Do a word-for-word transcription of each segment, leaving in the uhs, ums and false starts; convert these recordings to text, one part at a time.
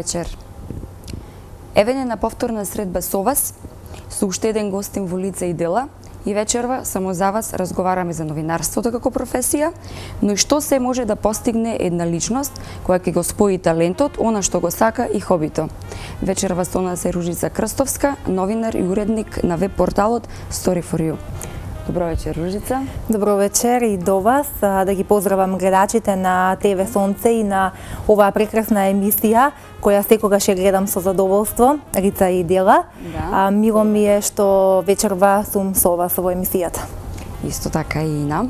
вечер. Еве на повторна средба со вас, со уште еден гостин во лице и дела, и вечерва само за вас разговараме за новинарството како професија, но и што се може да постигне една личност која ќе го спои талентот, она што го сака и хобито. Вечерва со нас е Ружица Крстовска, новинар и уредник на веб порталот Story for You. Добро вечер, Ружица. Добро вечер и до вас. Да ги поздравам гледачите на ТВ Сонце и на оваа прекрасна емисија, која секогаш ја гледам со задоволство, Рица и дела. Да. Мило ми е што вечерва сум со вас во емисијата. Исто така и нам.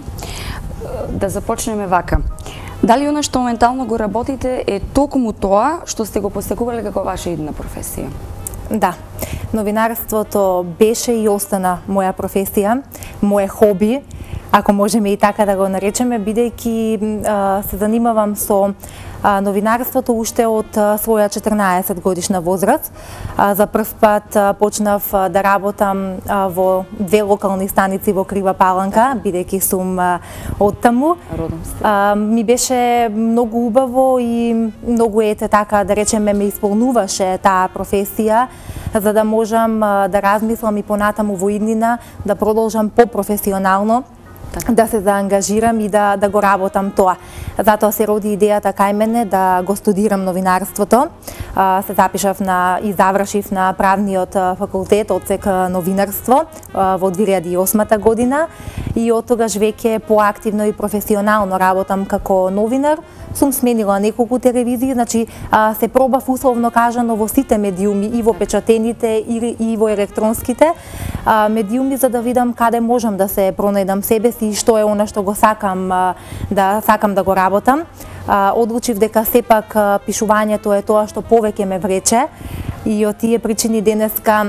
Да започнеме вака. Дали она што моментално го работите е токму тоа што сте го постекувале како ваша идна професија? Да, новинарството беше и остана моја професија, моje хоби, ако можеме и така да го наречеме, бидејќи се занимавам со а, новинарството уште од а, своја четрнаесет годишна возраст. А, за прв пат а, почнав а, да работам а, во две локални станици во Крива Паланка, бидејќи сум а, од таму. Родом сте. А, ми беше многу убаво и многу ете така да речеме ме исполнуваше таа професија, за да можам а, да размислам и понатаму во иднина, да продолжам попрофесионално, да се заангажирам и да, да го работам тоа. Затоа се роди идејата кај мене да го студирам новинарството. А, се запишав на и завршив на правниот факултет, одсек новинарство а, во две илјади и осма година и од тогаш веќе поактивно и професионално работам како новинар. Сум сменила неколку телевизии, значи а, се пробав условно кажано во сите медиуми, и во печатените и, и во електронските а, медиуми, за да видам каде можам да се пронајдам себе си и што е она што го сакам а, да сакам да го работам. А, одлучив дека сепак а, пишувањето е тоа што повеќе ме врече и од тие причини денеска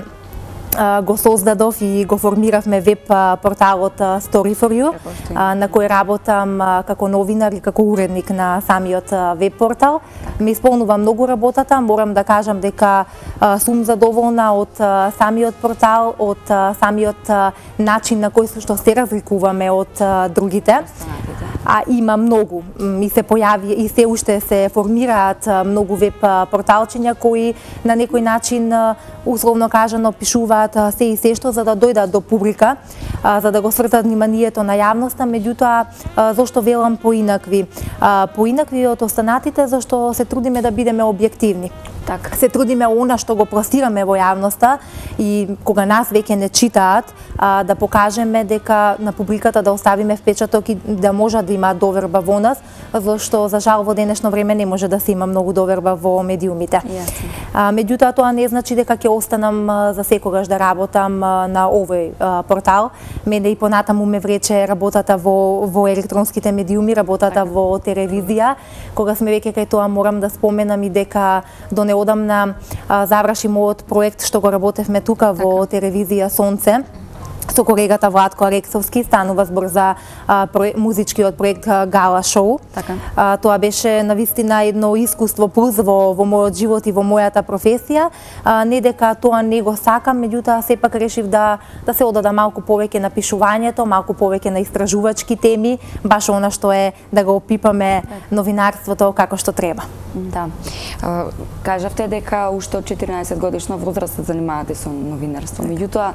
го создадов и го формиравме веб порталот Story for You, на кој работам како новинар и како уредник на самиот веб портал. Ме исполнува многу работата, морам да кажам дека сум задоволна од самиот портал, од самиот начин на кој што се разликуваме од другите. А има многу, и се појави и се уште се формираат многу веб порталчиња кои на некој начин условно кажано пишуваат се и се што за да дојдат до публика, за да го свртат вниманието на јавноста, меѓутоа зошто велам поинакви? Поинакви од останатите зашто се трудиме да бидеме објективни. Так. Се трудиме она што го пласираме во јавноста и кога нас веќе не читаат, а, да покажеме дека на публиката да оставиме впечаток и да може да има доверба во нас, зашто за жал во денешно време не може да се има многу доверба во медиумите. А, меѓутоа тоа не значи дека ќе останам а, за секогаш да работам а, на овој а, портал. Мене и понатаму ме врече работата во во електронските медиуми, работата так. Во телевизија. Кога сме веќе кај тоа морам да споменам и дека до неодамна а, заврши мојот проект што го работевме тука во така. Телевизија Сонце со колегата Владко Алексовски, станува збор за а, про, музичкиот проект Гала Шоу. Така. А, тоа беше навистина едно искуство плюс во, во мојот живот и во мојата професија. А, не дека тоа не го сакам, меѓутоа сепак решив да да се одадам малку повеќе на пишувањето, малку повеќе на истражувачки теми, баш она што е да го опипаме новинарството како што треба. Да. А, кажавте дека уште од четрнаесет годишна возраст се занимавате со новинарство. Меѓутоа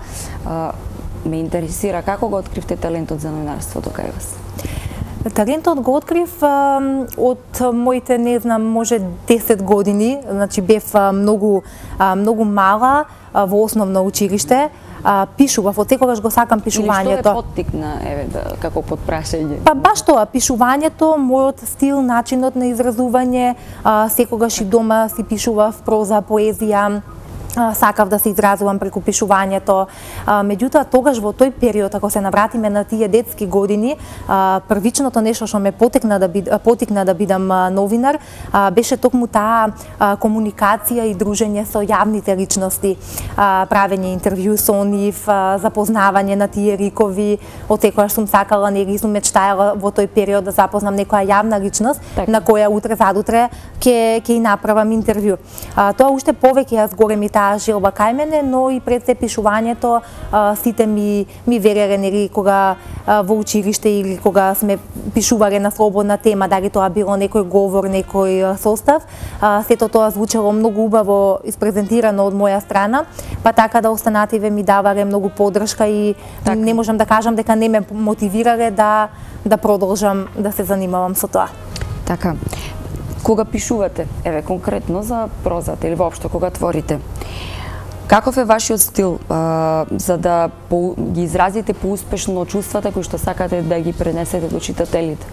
ме интересира како го откривте талентот за новинарството кај вас? Талентот го открив а, од моите, не знам, може десет години, значи бев а, многу а, многу мала а, во основно училиште. А, пишував, од секогаш го сакам пишувањето. Или што е поттикна, еве, да, како подпрашање? Па баш тоа, пишувањето, мојот стил, начинот на изразување, а, секогаш и дома си пишував проза, поезија, сакав да се изразувам преку пишувањето. Меѓутоа, тогаш во тој период, ако се навратиме на тие детски години, првичното нешто што ме потекна да бид, потикна да бидам новинар, беше токму таа комуникација и дружење со јавните личности, правење интервју со нив, запознавање на тие ликови. Од секогаш сум сакала, нели сум мечтаела во тој период да запознам некоја јавна личност, так. На која утре задутре ќе ќе и направам интервју. Тоа уште повеќе ја згоре ми таа таа желба кај мене, но и пред се пишувањето сите ми ми вереле нели кога во училиште или кога сме пишувале на слободна тема, дали тоа било некој говор, некој состав, сето тоа звучело многу убаво испрезентирано од моја страна, па така да останативе ми давале многу поддршка и така, не можам да кажам дека не ме мотивирале да да продолжам да се занимавам со тоа. Така. Кога пишувате, еве конкретно за прозата или воопшто кога творите, каков е вашиот стил а, за да по, ги изразите поуспешно чувствата кои што сакате да ги пренесете до читателите?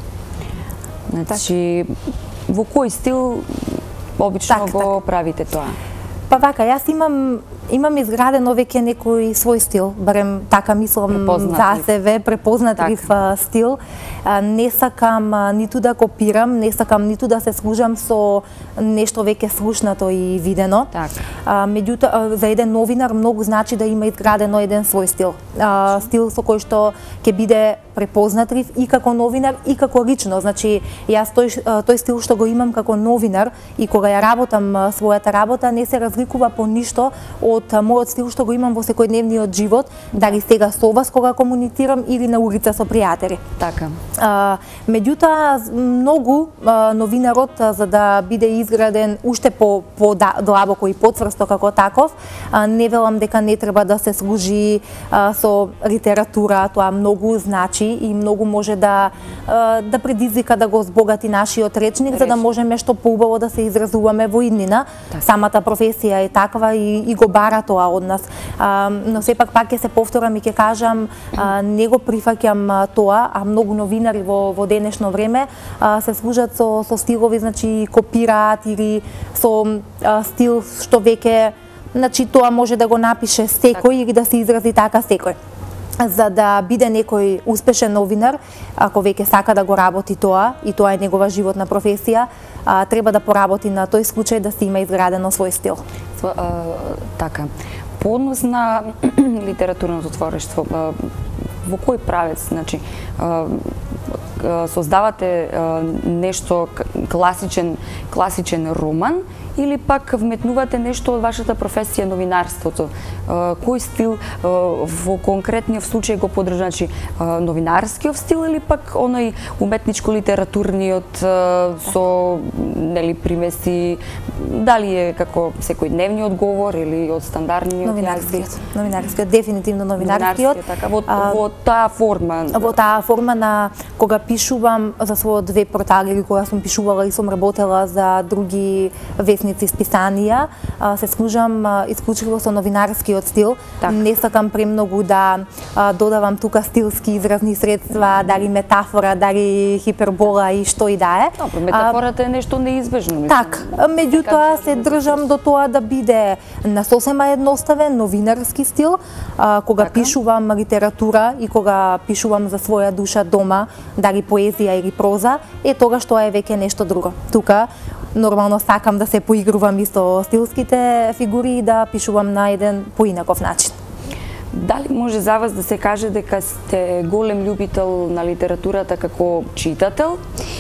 Значи, во кој стил обично так, го так. правите тоа? Па вака, јас имам имам изградено веќе некој свој стил, барем така мислам за себе, препознатлив така. стил. Не сакам ниту да копирам, не сакам ниту да се служам со нешто веќе слушнато и видено. Така. Меѓутоа, за еден новинар многу значи да има изградено еден свој стил. Стил со кој што ќе биде препознатлив и како новинар и како лично. Значи, јас тој, тој стил што го имам како новинар и кога ја работам својата работа не се разликува по ништо од мојот стил што го имам во секојдневниот живот, дали сега со вас кога комуницирам или на улица со пријатели. Така. А, меѓутоа, многу а, новинарот, а, за да биде изграден уште по, по длабоко и потврсто како таков, а, не велам дека не треба да се служи а, со литература, тоа многу значи и многу може да а, да предизвика да го збогати нашиот речник, Речи. за да можеме што поубаво да се изразуваме во иднина. Так. Самата професија е таква и, и го бара тоа од нас. А, но сепак пак ќе се повторам и ќе кажам, а, не го прифаќам тоа, а многу новинари во, во денешно време а, се служат со, со стилови, значи копираат или со а, стил што веќе, значи тоа може да го напише секој или да се изрази така секој. За да биде некој успешен новинар, ако веќе сака да го работи тоа и тоа е негова животна професија, а, треба да поработи на тој случај да си има изградено свој стил. А, така. По однос на литературното творештво, а, во кој правец, значи, а, создавате а, нешто класичен класичен роман или пак вметнувате нешто од вашата професија новинарството? Кој стил во конкретниот случај го поддржа, значи новинарскиот стил или пак оној уметничко-литературниот со нели примеси, дали е како секојдневниот говор или од стандардниот новинарскиот? Новинарскиот, дефинитивно новинарскиот. Така, во, во таа форма. Во таа форма на кога пишувам за својот веб портал или кога сум пишувала и сум работела за други весници, списанија, се служам исклучиво со новинарскиот стил. Так. Не сакам премногу да додавам тука стилски изразни средства, дали метафора, дали хипербола и што и да е. Добро, метафората е нешто неизбежно. Так, меѓутоа се држам до тоа да биде на сосема едноставен новинарски стил, кога така. пишувам литература и кога пишувам за своја душа дома, дали поезија или проза, е тогаш тоа е веќе нешто друго. Тука нормално сакам да се поигрувам и со стилските фигури и да пишувам на еден поинаков начин. Дали може за вас да се каже дека сте голем љубител на литературата како читател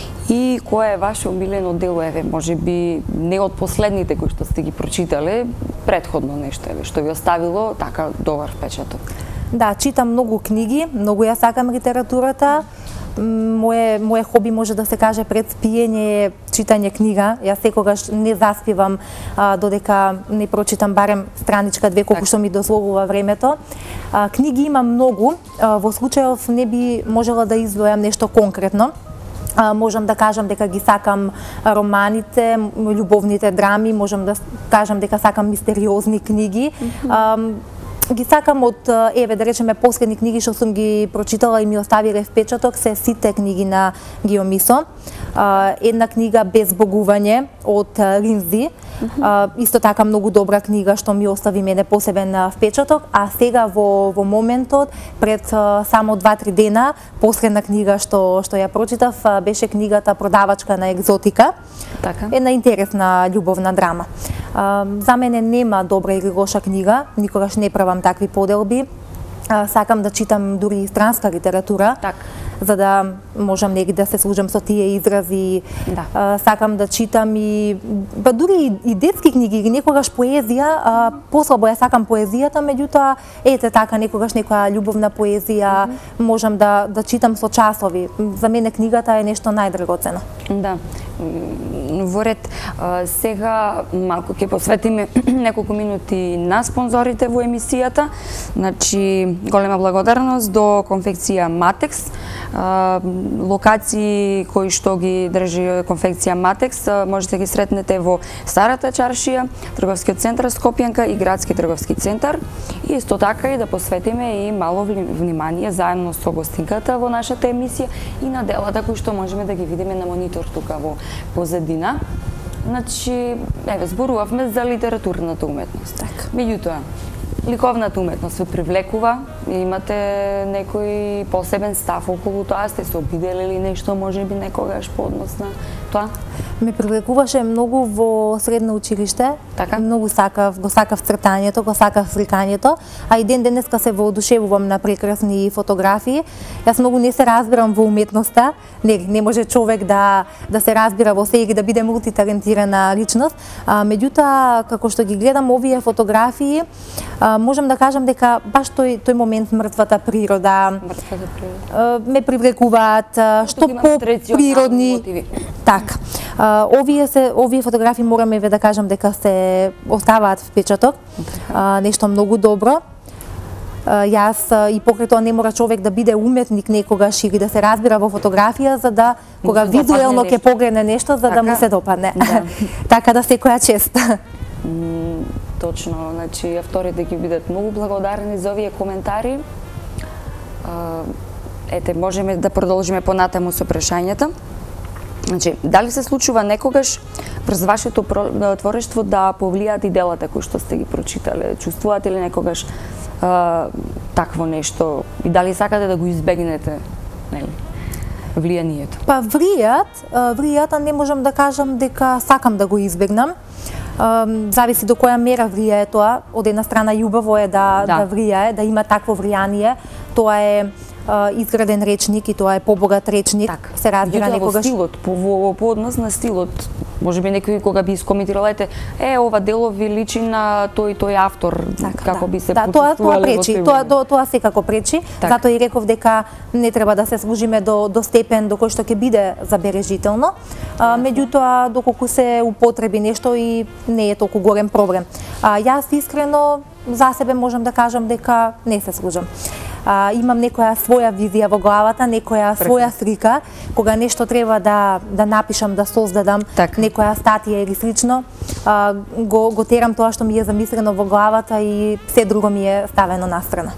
и кој е ваше омилено дело, еве, може би не од последните кои што сте ги прочитале, претходно нешто, еве, што ви оставило така добар впечаток? Да, читам многу книги, многу ја сакам литературата. Моje, моje хоби може да се каже пред спиење е читање книга. Јас секогаш не заспивам а, додека не прочитам барем страничка две колку што ми дозволува времето. А, книги имам многу. А, во случајов не би можела да издвојам нешто конкретно. А, можам да кажам дека ги сакам романите, љубовните драми, можам да кажам дека сакам мистериозни книги. Mm-hmm. а, Ги сакам од, еве, да речеме, последни книги што сум ги прочитала и ми оставиле впечаток се сите книги на Гио Мисо. Една книга Безбогување од Линзи, Uh, исто така многу добра книга што ми остави мене посебен впечаток, а сега во во моментот пред uh, само два-три дена последна книга што што ја прочитав uh, беше книгата Продавачка на екзотика. Така. Една интересна љубовна драма. Uh, за мене нема добра или лоша книга, никогаш не правам такви поделби. Uh, сакам да читам дури и странска литература. Так. за да можам негде да се служам со тие изрази. Да. А, сакам да читам и па дури и, и детски книги или некогаш поезија, а, послабо ја сакам поезијата, меѓутоа ете така некогаш некоја љубовна поезија mm -hmm. можам да да читам со часови. За мене книгата е нешто најдрагоцено. Да. Во ред, сега малку ќе посветиме неколку минути на спонзорите во емисијата. Значи, голема благодарност до конфекција Матекс, локации кои што ги држи конфекција Матекс, можете да ги сретнете во Старата чаршија, трговскиот центар Скопјанка и градски трговски центар. И исто така и да посветиме и мало внимание заедно со гостинката во нашата емисија и на делата кои што можеме да ги видиме на монитор тука во позадина. Значи, еве, зборувавме за литературната уметност. Така. Меѓутоа, ликовната уметност ве привлекува? Имате некој посебен став околу тоа? Сте се обидели или нешто, можеби некогаш по однос на тоа? Ме привлекуваше многу во средно училиште. Така? Многу сакав, го сакав цртањето, го сакав сликањето, а и ден денеска се воодушевувам на прекрасни фотографии. Јас многу не се разбирам во уметноста. Не, не може човек да да се разбира во се или да биде мултиталентирана личност. А, меѓутоа, како што ги гледам овие фотографии, а, можам да кажам дека баш тој тој момент мртвата природа, мртвата природа. ме привлекуваат, што по природни. Така. Овие се овие фотографии мораме ве да кажам дека се оставаат впечаток. А, нешто многу добро. А, јас и покрај тоа не мора човек да биде уметник некогаш или да се разбира во фотографија за да кога да визуелно ќе погледне нешто за така? Да му се допадне. Да. Така да секоја чест. Mm, точно, значи авторите ќе бидат многу благодарни за овие коментари. А, ете, можеме да продолжиме понатаму со прашањата. Значи, дали се случува некогаш през вашето творештво да повлијаат и делата кои што сте ги прочитале? Чувствувате ли некогаш а, такво нешто и дали сакате да го избегнете, нели, влијанието? Па вријат, вријат, а не можам да кажам дека сакам да го избегнам. Зависи до која мера влијае тоа. Од една страна љубаво е да, да. да влијае, да има такво влијание. Тоа е изграден речник и тоа е побогат речник. Так. Се разбира некогаш. Во стилот, по, во, по однос на стилот, може би некој кога би искоментирал, ете, е, ова дело ви личи на тој тој автор, так, како да. би се да, тоа, тоа пречи, тоа, тоа, тоа секако пречи. Так. Затоа и реков дека не треба да се служиме до, до степен до кој што ќе биде забележително. А, меѓутоа, доколку се употреби нешто и не е толку голем проблем. А, јас искрено за себе можам да кажам дека не се служам. А, имам некоја своја визија во главата, некоја своја слика, кога нешто треба да да напишам, да создадам, так. некоја статија или слично, а, го го терам тоа што ми е замислено во главата и се друго ми е ставено настрана.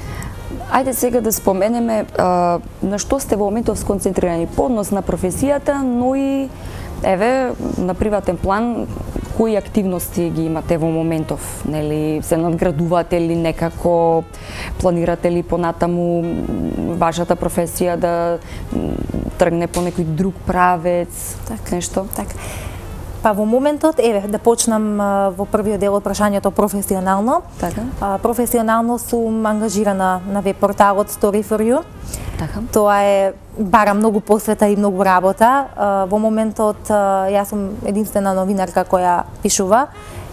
Ајде сега да споменеме а, на што сте во моментов сконцентрирани по однос на професијата, но и еве на приватен план кои активности ги имате во моментов, нели се надградувате ли некако, планирате ли понатаму вашата професија да тргне по некој друг правец, так нешто? Так. Па во моментот, еве, да почнам а, во првиот дел од прашањето професионално. Така. А, професионално сум ангажирана на веб порталот Story for You. Така. Тоа е бара многу посвета и многу работа. А, во моментот а, јас сум единствена новинарка која пишува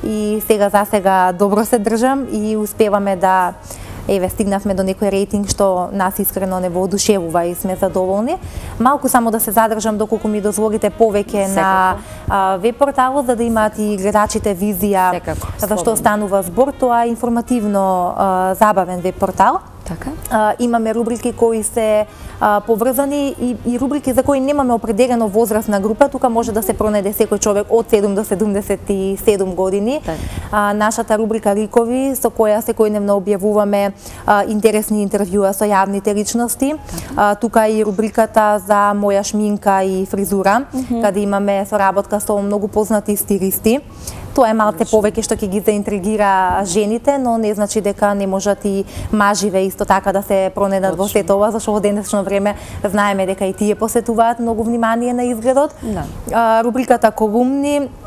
и сега за сега добро се држам и успеваме да еве стигнавме до некој рейтинг што нас искрено не воодушевува и сме задоволни. Малку само да се задржам доколку ми дозволите повеќе на а, веб порталот за да имаат и гледачите визија Секако. за што станува збор. Тоа е информативно а, забавен веб портал. Така. А, имаме рубрики кои се а, поврзани и, и рубрики за кои немаме определено возрастна група, тука може да се пронајде секој човек од седум до седумдесет и седум години. Так. А, нашата рубрика Ликови, со која секојдневно објавуваме а, интересни интервјуа со јавните личности. А, тука и рубриката за моја шминка и фризура, mm -hmm. каде имаме соработка со многу познати стилисти. Тоа е малце повеќе што ќе ги заинтригира жените, но не значи дека не можат и маживе исто така да се пронајдат во сето ова, зашто во денешно време знаеме дека и тие посетуваат многу внимание на изгледот. Да. А, рубриката Колумни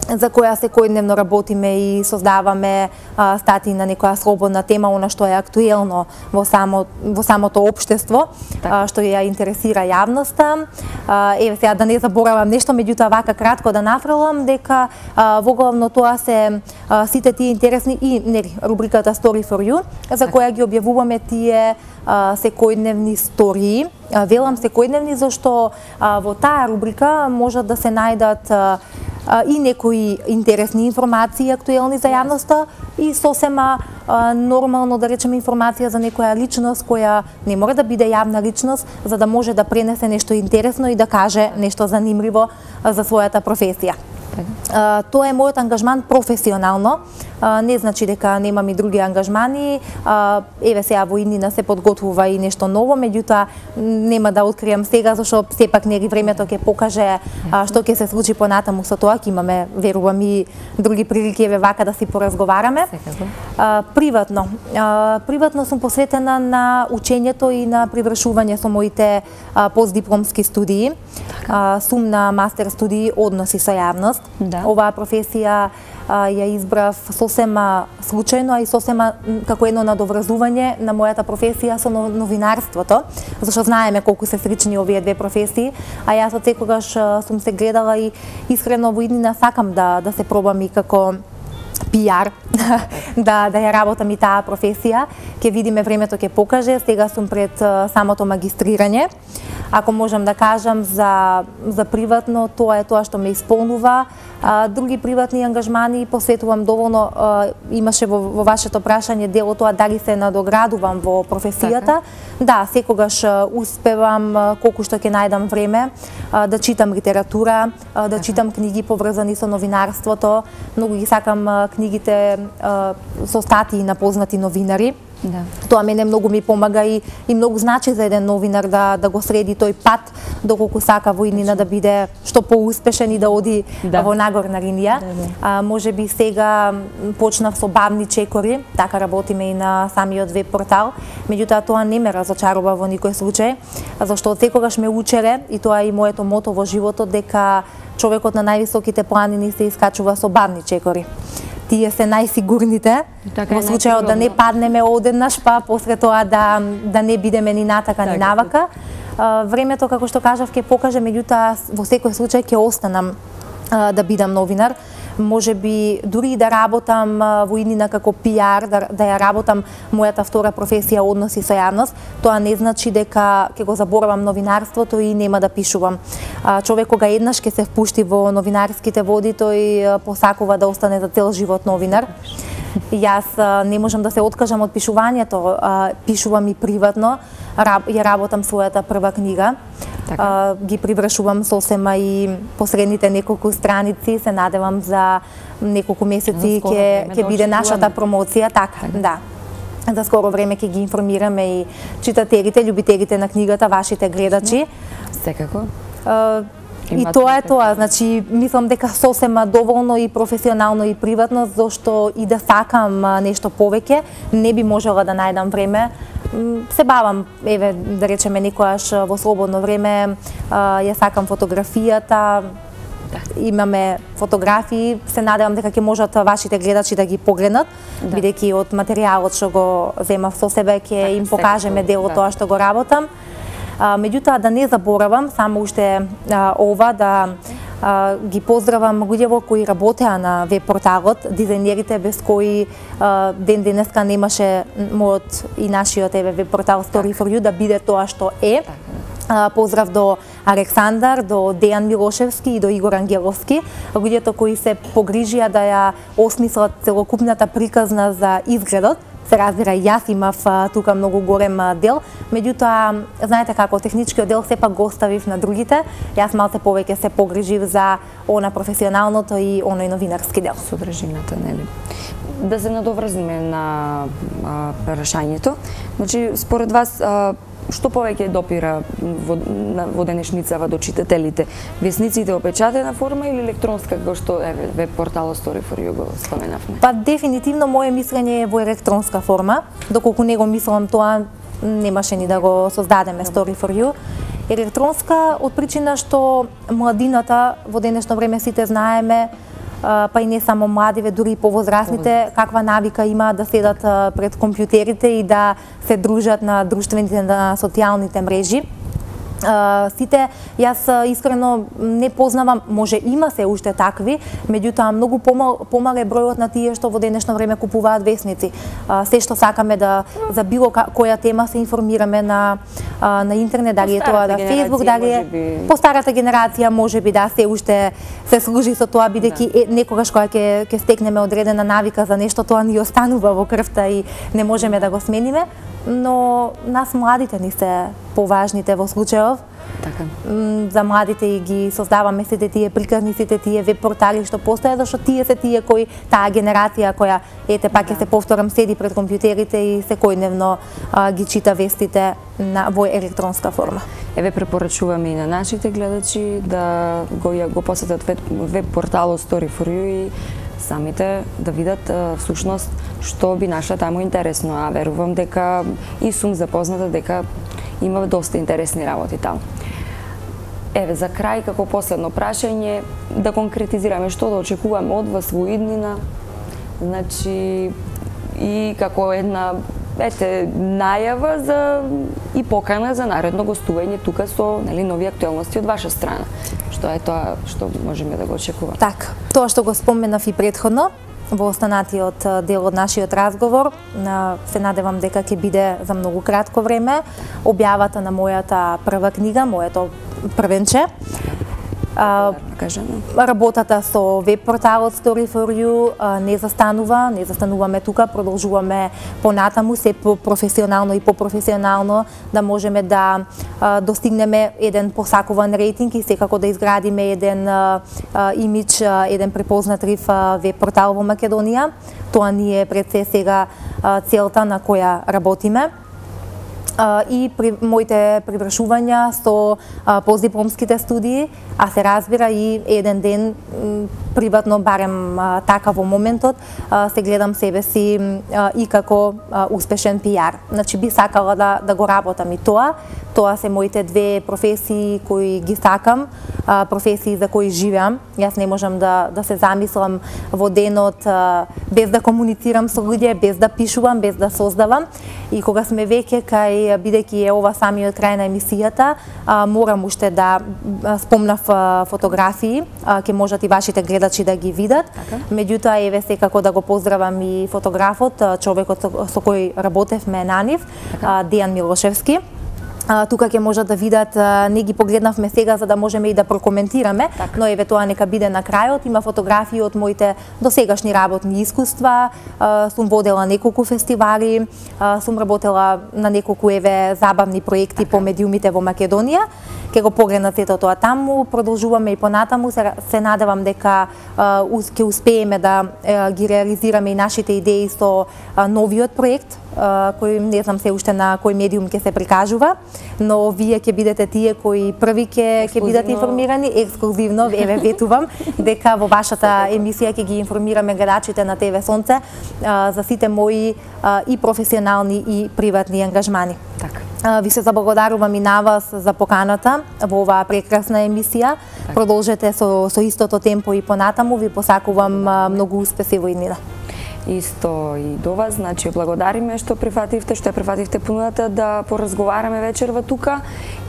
за која секојдневно работиме и создаваме а, статии на некоја слободна тема, она што е актуелно во само во самото општество, а, што ја интересира јавноста. А, еве сега да не заборавам нешто, меѓутоа вака кратко да нафрлам дека а, во главно тоа се а, сите тие интересни и нели рубриката Story for You, за која ги објавуваме тие а, секојдневни стории. А, велам секојдневни зашто а, во таа рубрика можат да се најдат а, и некои интересни информации актуелни за јавноста и сосема а, нормално да речеме информација за некоја личност која не мора да биде јавна личност за да може да пренесе нешто интересно и да каже нешто занимливо а, за својата професија. А, тоа е мојот ангажман професионално, а, не значи дека немам и други ангажмани. А, еве сега во иднина се подготвува и нешто ново, меѓутоа нема да откријам сега зашто сепак нели времето ќе покаже а, што ќе се случи понатаму со тоа. Ќе имаме, верувам, и други прилики еве вака да си поразговараме. А, приватно, а, приватно сум посветена на учењето и на привршување со моите а, постдипломски студии. А, сум на мастер студии односи со јавност. Да. Оваа професија а, ја избрав сосема случајно, а и сосема како едно надоврзување на мојата професија со новинарството, зашто знаеме колку се слични овие две професии, а јас од секогаш сум се гледала и искрено во иднина сакам да да се пробам и како пиар, да да ја работам и таа професија. Ќе видиме, времето ќе покаже. Сега сум пред самото магистрирање. Ако можам да кажам за за приватно, тоа е тоа што ме исполнува. А, други приватни ангажмани посветувам доволно. А, имаше во, во вашето прашање дело тоа дали се надоградувам во професијата. Така. Да, секогаш успевам колку што ќе најдам време а, да читам литература, а, да така. читам книги поврзани со новинарството. Многу ги сакам а, книгите а, со статии на познати новинари. Да. Тоа мене многу ми помага и, и многу значи за еден новинар да да го среди тој пат доколку сака во иднина да биде што поуспешен и да оди да. во нагорна линија. Да, да. А, може би сега почнав со бавни чекори, така работиме и на самиот веб портал, меѓутоа тоа не ме разочарува во никој случај, зашто од секогаш ме учеле и тоа е и моето мото во животот дека човекот на највисоките планини се искачува со бавни чекори. Тие се најсигурните, така во случајот да не паднеме одеднаш, па после тоа да да не бидеме ни натака ни навака. Времето, како што кажав, ќе покаже, меѓутоа во секој случај ќе останам да бидам новинар. Може би дури и да работам во иднина како пиар, да, да ја работам мојата втора професија односи со јавност, тоа не значи дека ќе го заборавам новинарството и нема да пишувам. Човек кога еднаш ќе се впушти во новинарските води, тој посакува да остане за цел живот новинар. Јас не можам да се откажам од пишувањето, пишувам и приватно, ја работам својата прва книга. Така. А, ги привршувам сосема и последните неколку страници, се надевам за неколку месеци ќе ќе биде нашата промоција, така, така. Да. За скоро време ќе ги информираме и читателите, љубителите на книгата, вашите гледачи. Секако. А, и тоа е тоа, значи мислам дека сосема доволно и професионално и приватно, зашто и да сакам нешто повеќе, не би можела да најдам време. Се бавам, еве, да речеме, некојаш во слободно време, а, ја сакам фотографијата, да. Имаме фотографии, се надевам дека ќе можат вашите гледачи да ги погледнат, да. Бидејќи од материјалот што го земав со себе ќе им покажеме дел од да. тоа што го работам. А, меѓутоа да не заборавам, само уште а, ова да а, ги поздравам луѓето кои работеа на веб порталот, дизајнерите без кои а, ден денеска немаше мојот и нашиот еве веб портал Story for You да биде тоа што е. А, поздрав до Александар, до Дејан Милошевски и до Игор Ангеловски, луѓето кои се погрижија да ја осмислат целокупната приказна за изгледот. Се разбира, јас имав а, тука многу голем а, дел, меѓутоа, знаете како, техничкиот дел сепак го оставив на другите, јас малце повеќе се погрижив за она професионалното и оној новинарски дел. Содржината, нели? Да се надоврзиме на а, прашањето. Значи, според вас, а, што повеќе допира во, во денешницава до читателите? Весниците опечатена форма или електронска, како што е веб порталот Story for You го споменавме? Па дефинитивно моје мислење е во електронска форма, доколку не го мислам тоа, немаше ни да го создадеме Story for You. Електронска од причина што младината во денешно време сите знаеме па и не само младиве, дури и повозрастните, каква навика има да седат пред компјутерите и да се дружат на друштveните, на социјалните мрежи. Uh, сите, јас искрено не познавам, може има се уште такви, меѓутоа многу помал, помал е бројот на тие што во денешно време купуваат весници. Uh, се што сакаме да за било која тема се информираме на uh, на интернет, дали е тоа да Facebook, дали е би... по старата генерација можеби да се уште се служи со тоа, бидејќи да. Некогаш кога ќе ќе стекнеме одредена навика за нешто, тоа ни останува во крвта и не можеме да го смениме. Но нас младите ни се поважните во случајов. Така. За младите и ги создаваме сите тие приказни, сите тие веб портали што постојат, зашто тие се тие кои таа генерација која ете пак ќе да. Се повторам седи пред компјутерите и секојдневно а, ги чита вестите на во електронска форма. Еве препорачуваме и на нашите гледачи да го го посетат веб, веб порталот Story for You и самите да видат всушност што би нашла таму интересно, а верувам дека и сум запозната дека има доста интересни работи таму. Еве за крај како последно прашање да конкретизираме што да очекуваме од вас во иднина, значи и како една ете најава за и покана за наредно гостување тука со нели нови актуелности од ваша страна. Што е тоа што можеме да го очекуваме? Така, тоа што го споменав и претходно во останатиот дел од нашиот разговор, се надевам дека ќе биде за многу кратко време објавата на мојата прва книга, моето првенче. Uh, работата со веб порталот Story for You uh, не застанува, не застануваме тука, продолжуваме понатаму се професионално и попрофесионално да можеме да uh, достигнеме еден посакуван рейтинг и секако да изградиме еден uh, uh, имидж, uh, еден препознатлив uh, веб портал во Македонија. Тоа ни е пред се сега uh, целта на која работиме. Uh, и при моите привршувања со uh, постдипломските студии, а се разбира и еден ден приватно, барем uh, така во моментот, uh, се гледам себе си uh, и како uh, успешен пиар. Значи би сакала да, да го работам и тоа. Тоа се моите две професии кои ги сакам, uh, професии за кои живеам. Јас не можам да, да се замислам во денот uh, без да комуницирам со луѓе, без да пишувам, без да создавам. И кога сме веќе кај, бидејќи е ова самиот крај на емисијата, а, морам уште да спомнав а, фотографии, а, ке можат и вашите гледачи да ги видат. Така. Меѓутоа, еве секако да го поздравам и фотографот, човекот со, со кој работевме на нив, така. Дејан Милошевски. А, тука ќе можат да видат, а, не ги погледнавме сега за да можеме и да прокоментираме, так. Но еве тоа нека биде на крајот. Има фотографии од моите досегашни работни искуства, а, сум водела неколку фестивали, а, сум работела на неколку еве забавни проекти по медиумите во Македонија. Ке го погледнат сето тоа таму, продолжуваме и понатаму, се, се надевам дека ќе успееме да а, ги реализираме и нашите идеи со а, новиот проект, а, кој не знам се уште на кој медиум ќе се прикажува, но вие ќе бидете тие кои први ќе ќе бидат информирани ексклузивно, еве ветувам дека во вашата емисија ќе ги информираме гледачите на ТВ Сонце а, за сите мои а, и професионални и приватни ангажмани. Така. Ви се заблагодарувам и на вас за поканата во оваа прекрасна емисија. Так. Продолжете со, со истото темпо и понатаму. Ви посакувам многу успеси во иднина. Исто и до вас, значи благодариме што прифативте, што ја прифативте понудата да поразговараме вечерва тука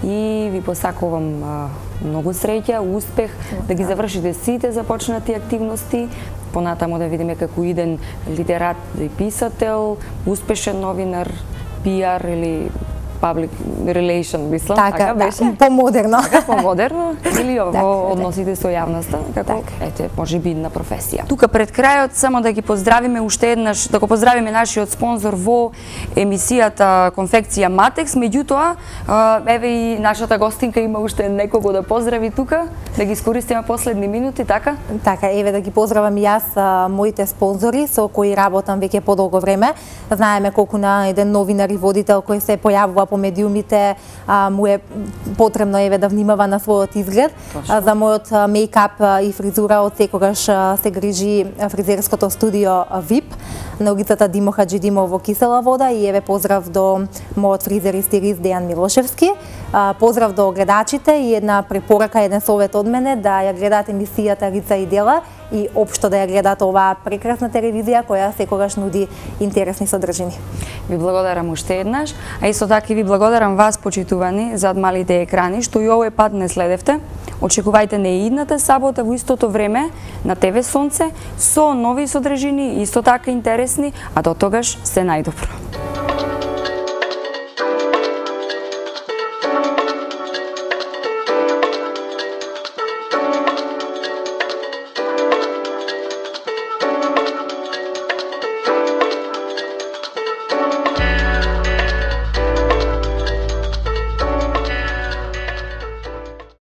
и ви посакувам многу среќа, успех, да ги завршите сите започнати активности, понатаму да видиме како иден литерат и писател, успешен новинар, пиар или public relation, мислам, така, така беше? Да, помодерно. Така, помодерно, или во так, односите со јавноста, како, так. ете, може би една професија. Тука пред крајот, само да ги поздравиме уште еднаш, да го поздравиме нашиот спонзор во емисијата Конфекција Матекс, меѓутоа, еве и нашата гостинка има уште некого да поздрави тука, да ги искористиме последни минути, така? Така, еве да ги поздравам и јас а, моите спонзори со кои работам веќе подолго време. Знаеме колку на еден новинар и водител кој се појавува по медиумите а, му е потребно еве да внимава на својот изглед. А, за мојот мејкап и фризура од секогаш се грижи фризерското студио ви ай пи на улицата Димо Хаджидимов во Кисела Вода и еве поздрав до мојот фризер и стилист Дејан Милошевски. А, поздрав до гледачите и една препорака, еден совет од мене да ја гледаат емисијата Лица и дела и општо да ја гледаат оваа прекрасна телевизија која секогаш нуди интересни содржини. Ви благодарам уште еднаш, а исто така и ви благодарам вас, почитувани, зад малите екрани, што и овој пат не следевте. Очекувајте не идната сабота во истото време на те ве Сонце со нови содржини, исто така интересни, а до тогаш се најдобро.